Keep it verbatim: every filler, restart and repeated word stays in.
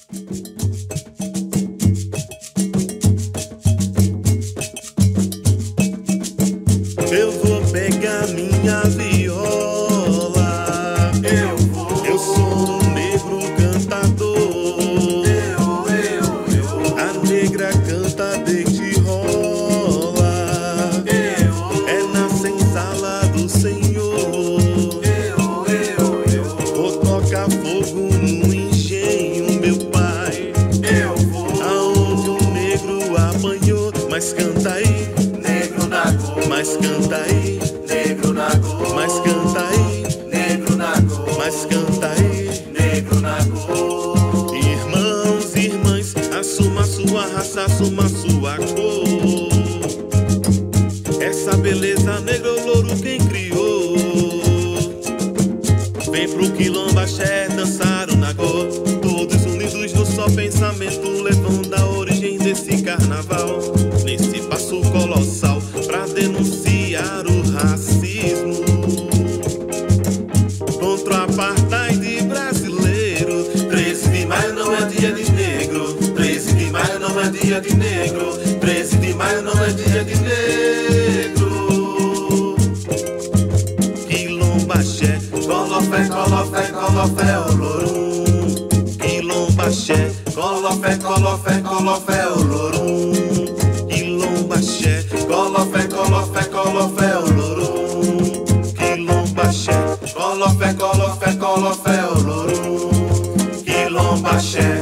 Eu vou pegar minha viola. Eu vou. Eu sou um negro cantador. Eu, eu, eu. A negra canta desde rola. Eu. É na senzala do Senhor. Eu, eu, eu. Vou tocar fogo no engenho, meu pai. Eu vou. Aonde o negro apanhou, mas canta aí. Mas canta aí, negro na cor. mas canta aí, negro na cor. mas canta aí, negro na cor. Irmãos e irmãs, assuma sua raça, assuma sua cor. Essa beleza negra ou louro quem criou? Vem pro quilombo axé dançar o nagô. Todos unidos no só pensamento, levando a origem desse carnaval. Nesse passo colossal pra denunciar o racismo, contra o apartheid brasileiro. treze de maio não é dia de negro. treze de maio não é dia de negro. treze de maio não é dia de negro. Quilombo axé, Colofé, colofé, colofé, olorum. quilombo axé, Colofé, colofé, colofé, olorum. quilombo axé, Colofé, colofé, colofé, olorum. quilombo axé. Colofé, colofé, colofé, olorum. Quilombo axé.